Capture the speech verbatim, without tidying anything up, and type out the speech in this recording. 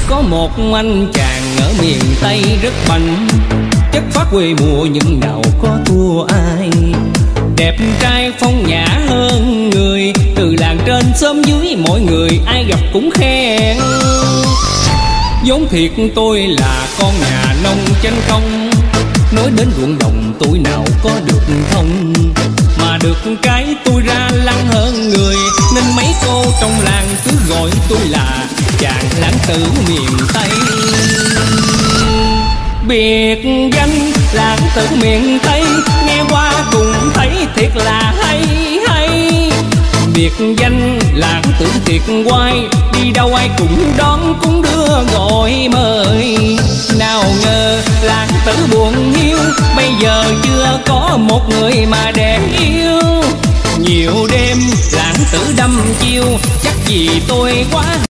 Có một anh chàng ở miền Tây rất bảnh, chất phát quê mùa nhưng nào có thua ai. Đẹp trai phong nhã hơn người, từ làng trên xóm dưới mọi người ai gặp cũng khen. Vốn thiệt tôi là con nhà nông chanh công, nói đến ruộng đồng tôi nào có được thông. Mà được cái tôi ra lăng hơn người, nên mấy cô trong làng cứ gọi tôi là chàng lãng tử miền Tây. Biệt danh lãng tử miền Tây, nghe qua cũng thấy thiệt là hay hay. Biệt danh lãng tử thiệt quay, đi đâu ai cũng đón cũng đưa gọi mời. Nào ngờ lãng tử buồn hiu, bây giờ chưa có một người mà đẹp yêu. Nhiều đêm lãng tử đăm chiêu, chắc vì tôi quá